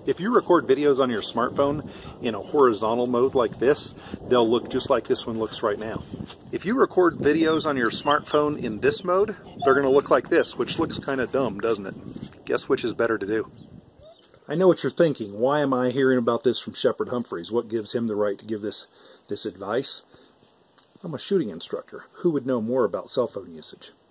If you record videos on your smartphone in a horizontal mode like this, they'll look just like this one looks right now. If you record videos on your smartphone in this mode, they're going to look like this, which looks kind of dumb, doesn't it? Guess which is better to do? I know what you're thinking. Why am I hearing about this from Shepard Humphries? What gives him the right to give this advice? I'm a shooting instructor. Who would know more about cell phone usage?